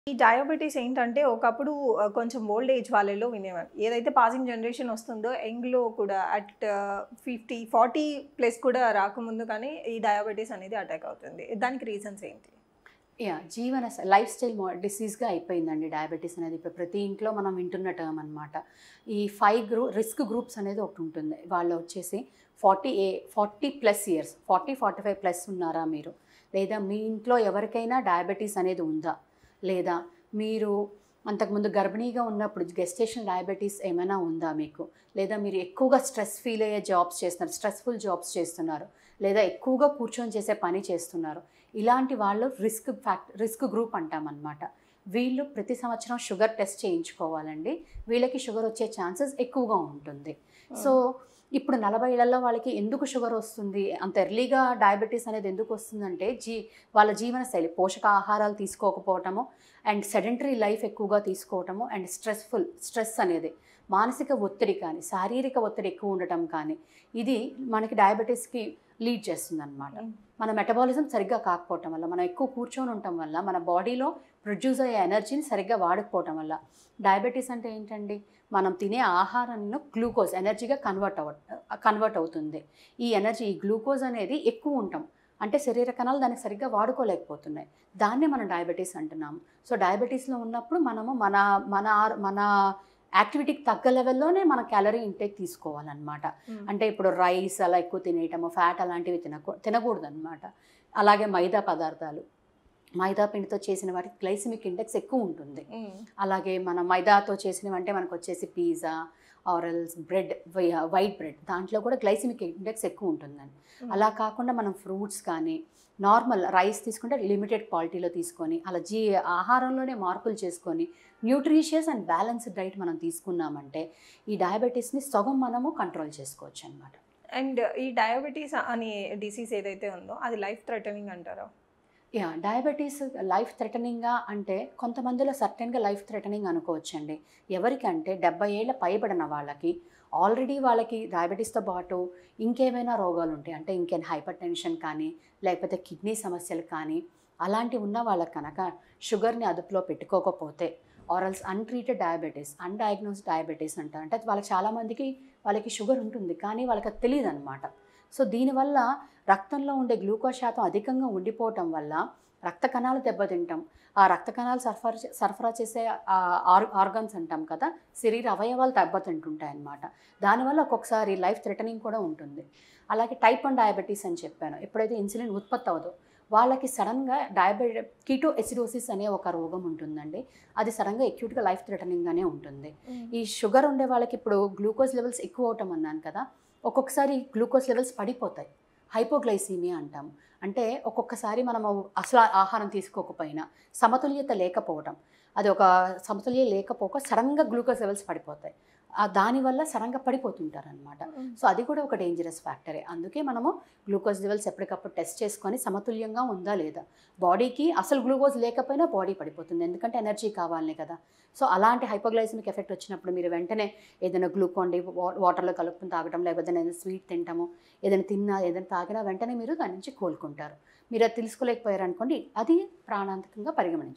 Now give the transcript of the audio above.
ఈ డయాబెటిస్ ఏంటంటే ఒకప్పుడు కొంచెం ఓల్డ్ ఏజ్ వాళ్ళలో వినేవారు. ఏదైతే పాసింగ్ జనరేషన్ వస్తుందో యంగ్‌లో కూడా అట్ 50, 40 ప్లస్ కూడా రాకముందు కానీ ఈ డయాబెటిస్ అనేది అటాక్ అవుతుంది. దానికి రీజన్స్ ఏంటి? జీవన లైఫ్ స్టైల్ డిసీజ్‌గా అయిపోయిందండి డయాబెటిస్ అనేది. ఇప్పుడు ప్రతి ఇంట్లో మనం వింటున్న టర్మ్ అనమాట. ఈ 5 రిస్క్ గ్రూప్స్ అనేది ఒకటి ఉంటుంది. వాళ్ళు వచ్చేసి 40 ప్లస్ ఇయర్స్ 40, 45 ప్లస్ ఉన్నారా మీరు? లేదా మీ ఇంట్లో ఎవరికైనా డయాబెటీస్ అనేది ఉందా? లేదా మీరు అంతకుముందు గర్భిణీగా ఉన్నప్పుడు గెస్టేషనల్ డయాబెటీస్ ఏమైనా ఉందా మీకు? లేదా మీరు ఎక్కువగా స్ట్రెస్ ఫీల్ అయ్యే జాబ్స్ చేస్తున్నారు, స్ట్రెస్‌ఫుల్ జాబ్స్ చేస్తున్నారు, లేదా ఎక్కువగా కూర్చొని చేసే పని చేస్తున్నారు. ఇలాంటి వాళ్ళు రిస్క్ గ్రూప్ అంటామన్నమాట. వీళ్ళు ప్రతి సంవత్సరం షుగర్ టెస్ట్ చేయించుకోవాలండి. వీళ్ళకి షుగర్ వచ్చే ఛాన్సెస్ ఎక్కువగా ఉంటుంది. సో ఇప్పుడు 40 ఏళ్లలో వాళ్ళకి ఎందుకు షుగర్ వస్తుంది, అంత ఎర్లీగా డయాబెటీస్ అనేది ఎందుకు వస్తుందంటే వాళ్ళ జీవనశైలి పోషకాహారాలు తీసుకోకపోవటము అండ్ సెడెంటరీ లైఫ్ ఎక్కువగా తీసుకోవటము అండ్ స్ట్రెస్ అనేది మానసిక ఒత్తిడి కానీ శారీరక ఒత్తిడి ఎక్కువ ఉండటం కానీ ఇది మనకి డయాబెటీస్కి లీడ్ చేస్తుంది అనమాట. మన మెటబాలిజం సరిగ్గా కాకపోవటం వల్ల, మనం ఎక్కువ కూర్చొని ఉండటం వల్ల, మన బాడీలో ప్రొడ్యూస్ అయ్యే ఎనర్జీని సరిగ్గా వాడకపోవటం వల్ల. డయాబెటీస్ అంటే ఏంటండి, మనం తినే ఆహారంలో గ్లూకోజ్ ఎనర్జీగా కన్వర్ట్ అవుతుంది. ఈ గ్లూకోజ్ అనేది ఎక్కువ ఉంటాం అంటే శరీర కణాలు దానికి సరిగ్గా వాడుకోలేకపోతున్నాయి. దాన్నే మనం డయాబెటీస్ అంటున్నాము. సో డయాబెటీస్లో ఉన్నప్పుడు మనము మన మన మన యాక్టివిటీకి తగ్గ లెవెల్లోనే మన క్యాలరీ ఇంటేక్ తీసుకోవాలన్నమాట. అంటే ఇప్పుడు రైస్ అలా ఎక్కువ తినేయటము, ఫ్యాట్ అలాంటివి తినకూడదు అనమాట. అలాగే మైదా పదార్థాలు, మైదా పిండితో చేసిన వాటికి గ్లైసిమిక్ ఇండెక్స్ ఎక్కువ ఉంటుంది. అలాగే మన మైదాతో చేసినవి అంటే మనకు వచ్చేసి pizza or else bread, white bread, దాంట్లో కూడా గ్లైసిమిక్ ఇండెక్స్ ఎక్కువ ఉంటుందండి. అలా కాకుండా మనం ఫ్రూట్స్ కానీ నార్మల్ రైస్ తీసుకుంటే లిమిటెడ్ క్వాలిటీలో తీసుకొని అలా ఆహారంలోనే మార్పులు చేసుకొని న్యూట్రిషియస్ అండ్ బ్యాలెన్స్డ్ డైట్ మనం తీసుకున్నామంటే ఈ డయాబెటీస్ని సగం మనము కంట్రోల్ చేసుకోవచ్చు అనమాట. అండ్ ఈ డయాబెటీస్ అనే డిసీజ్ ఏదైతే ఉందో అది లైఫ్ థ్రెటనింగ్ అంటారా? డయాబెటీస్ లైఫ్ థ్రెటనింగ్గా అంటే కొంతమందిలో సర్టెన్గా లైఫ్ థ్రెటనింగ్ అనుకోవచ్చండి. ఎవరికంటే 70 ఏళ్ళ పైబడిన వాళ్ళకి ఆల్రెడీ వాళ్ళకి డయాబెటీస్తో పాటు ఇంకేమైనా రోగాలు ఉంటాయి, అంటే ఇంకేమైనా హైపర్ టెన్షన్ కానీ లేకపోతే కిడ్నీ సమస్యలు కానీ అలాంటివి ఉన్న వాళ్ళకి కనుక షుగర్ని అదుపులో పెట్టుకోకపోతే or else untreated diabetes, undiagnosed diabetes అంటారు. అంటే వాళ్ళకి చాలామందికి వాళ్ళకి షుగర్ ఉంటుంది కానీ వాళ్ళకి అది తెలియదు అనమాట. సో దీనివల్ల రక్తంలో ఉండే గ్లూకోజ్ శాతం అధికంగా ఉండిపోవటం వల్ల రక్త కణాలు దెబ్బతింటాం. ఆ రక్త కణాలు సరఫరా చేసే ఆర్గన్స్ అంటాం కదా, శరీర అవయవాలు దెబ్బతింటుంటాయి అన్నమాట. దానివల్ల ఒక్కొక్కసారి లైఫ్ థ్రెటనింగ్ కూడా ఉంటుంది. అలాగే టైప్ 1 డయాబెటీస్ అని చెప్పాను. ఎప్పుడైతే ఇన్సులిన్ ఉత్పత్తి అవ్వదో వాళ్ళకి సడన్గా కీటోఎసిడోసిస్ అనే ఒక రోగం ఉంటుందండి. అది సడన్గా అక్యూట్గా లైఫ్ థ్రెటనింగ్గానే ఉంటుంది. ఈ షుగర్ ఉండే వాళ్ళకి ఇప్పుడు గ్లూకోజ్ లెవెల్స్ ఎక్కువ అవటం అన్నాను కదా, ఒక్కొక్కసారి గ్లూకోజ్ లెవెల్స్ పడిపోతాయి, హైపోగ్లైసీమియా అంటాము. అంటే ఒక్కొక్కసారి మనము అసలు ఆహారం తీసుకోకపోయినా సమతుల్యత లేకపోవటం, అది ఒక సమతుల్యత లేకపోక సడన్గా గ్లూకోజ్ లెవెల్స్ పడిపోతాయి. దానివల్ల సడన్గా పడిపోతుంటారనమాట. సో అది కూడా ఒక డేంజరస్ ఫ్యాక్టరే. అందుకే మనము గ్లూకోజ్ లెవెల్స్ ఎప్పటికప్పుడు టెస్ట్ చేసుకొని సమతుల్యంగా ఉందా లేదా. బాడీకి అసలు గ్లూకోజ్ లేకపోయినా బాడీ పడిపోతుంది, ఎందుకంటే ఎనర్జీ కావాలనే కదా. సో అలాంటి హైపోగ్లైసెమిక్ ఎఫెక్ట్ వచ్చినప్పుడు మీరు వెంటనే ఏదైనా గ్లూకాన్ డి వాటర్లో కలుపుకొని తాగడం, లేకపోతే ఏదైనా స్వీట్ తింటాము, ఏదైనా తాగినా వెంటనే మీరు దాని నుంచి కోలుకుంటారు. మీరు అది తెలుసుకోలేకపోయారనుకోండి, అది ప్రాణాంతకంగా పరిగణించవచ్చు.